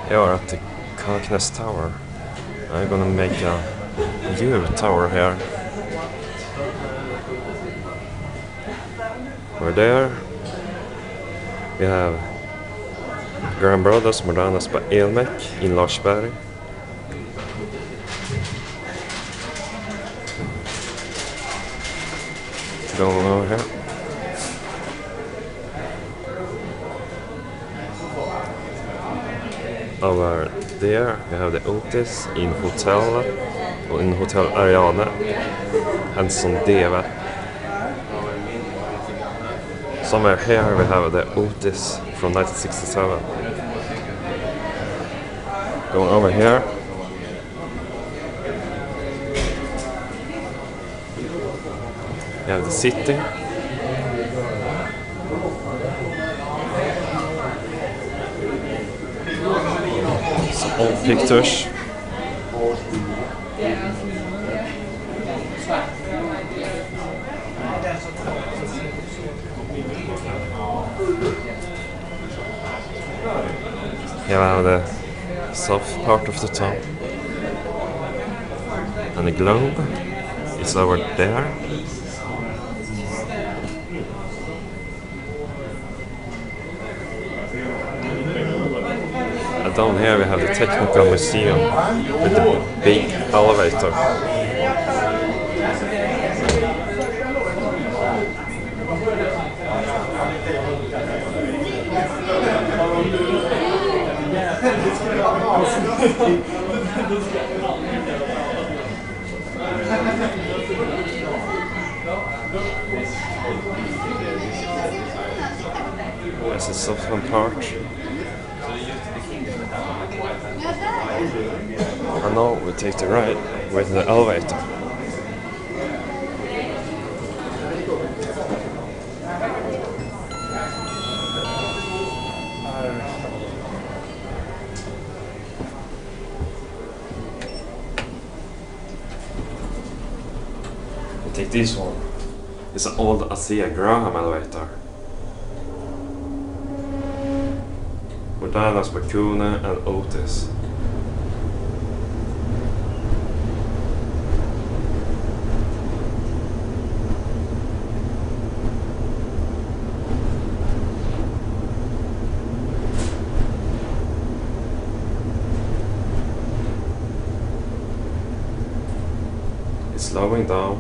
You're at the Kaknäs Tower. I'm gonna make a view tower here. We're there. We have Grand Brothers Modernas på Elmek in Larsberg. Going over here. Over there we have the Otis in Hotel och in Hotel Ariane Hanson Deva. Somewhere here we have the Otis from 1967. Going over here. We have the city. Some old pictures. Here we have the south part of the town. And the globe is over there. And down here we have the Technical Museum with the big elevator. There's the southern part. And now we take the right with the elevator. We take this one. It's an old ASEA Graham elevator. Modernas, Bakuna and Otis. It's slowing down.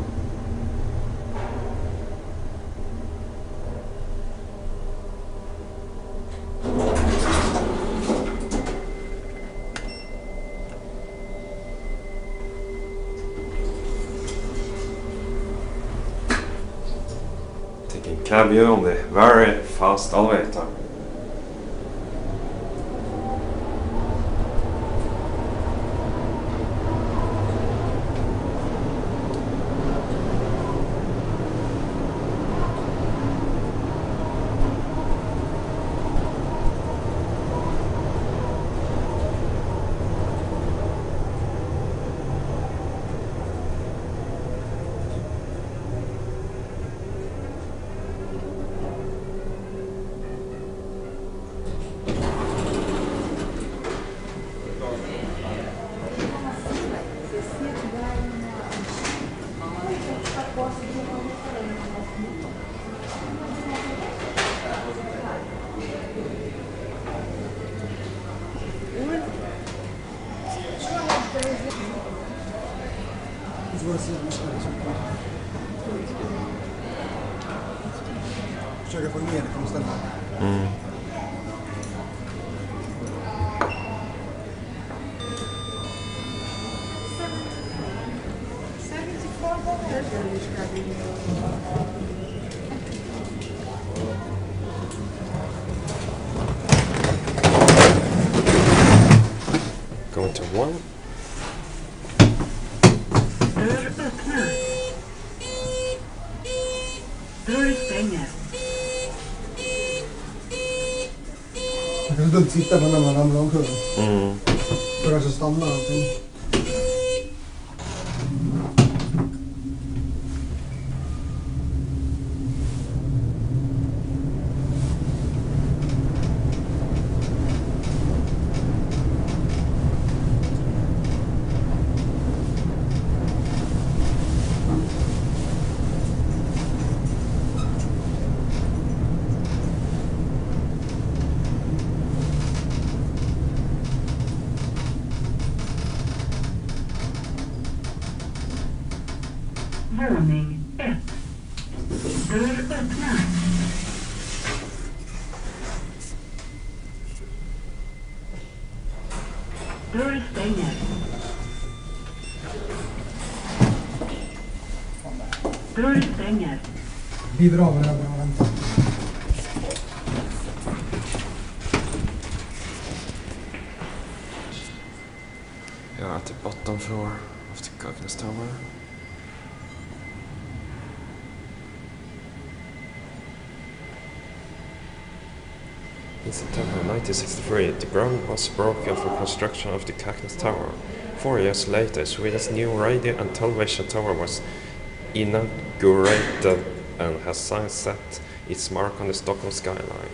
Taking cab view on the very fast elevator. Försöka få ner det från stället. Going to one. Dörr öppnas. Dörr stänger. Man kan dumt sitta på när man ramlar omkull. Börjar så stanna allting. Våning 1. Dörr öppnas. Dörr stänger. Dörr stänger. Biver av den här bra, vänta. You are at the bottom floor of the Kaknäs Tower. In September 1963, the ground was broken for construction of the Kaknäs Tower. 4 years later, Sweden's new radio and television tower was inaugurated and has since set its mark on the Stockholm skyline.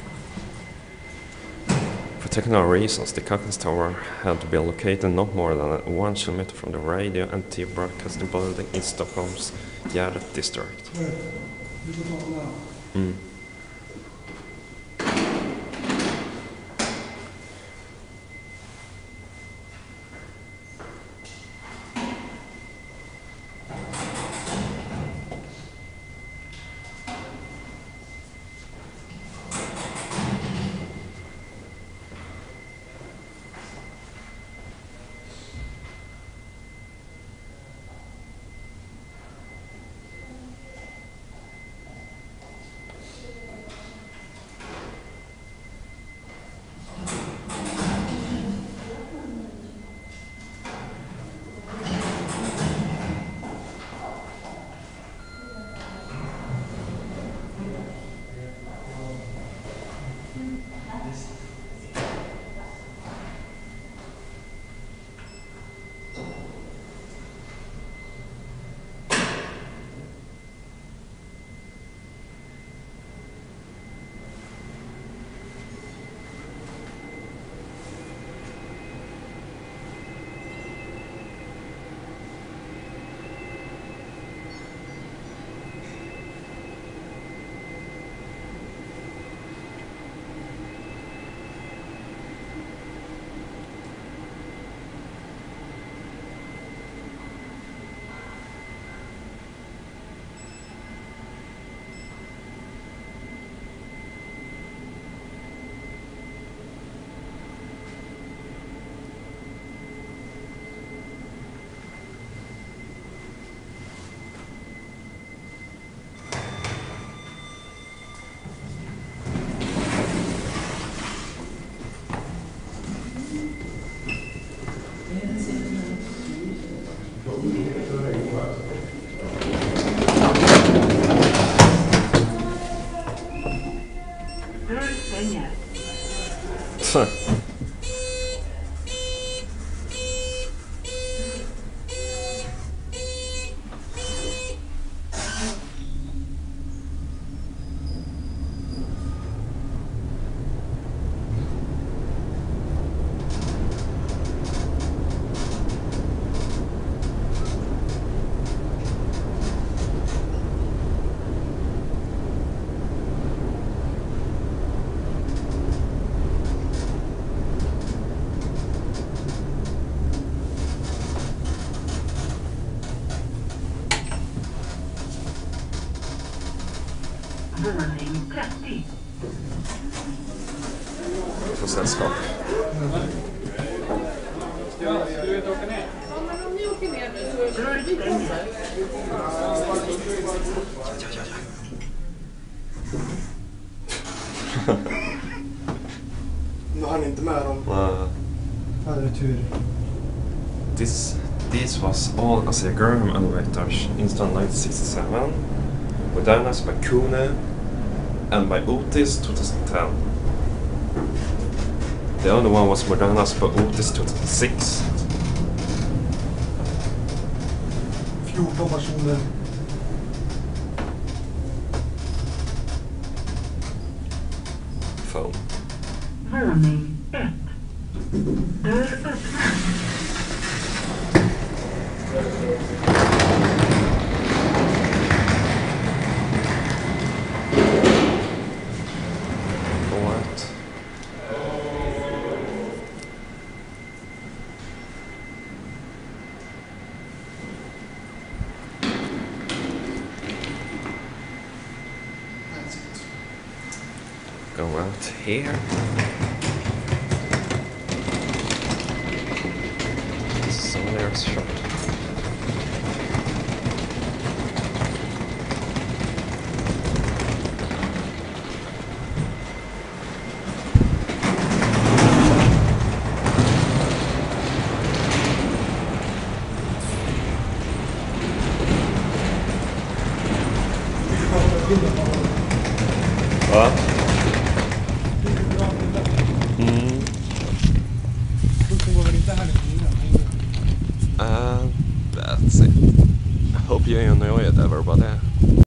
For technical reasons, the Kaknäs Tower had to be located not more than 1 kilometer from the radio and TV broadcasting building in Stockholm's Gärdet district. Du får ta den här. Dörr stänger. Våning 30. För sällskap. Dörr stänger. Nu har ni inte med dem. Hade du tur. This was all Asia Graham elevators installed in 1967, modernized by Kune and by Otis 2010. The other one was modernized by Otis 2006. 14 personer. Phone. Våning 1. Dörr öppnas. Alright. go out here. So there's shop. What? That's it. I hope you enjoyed everybody.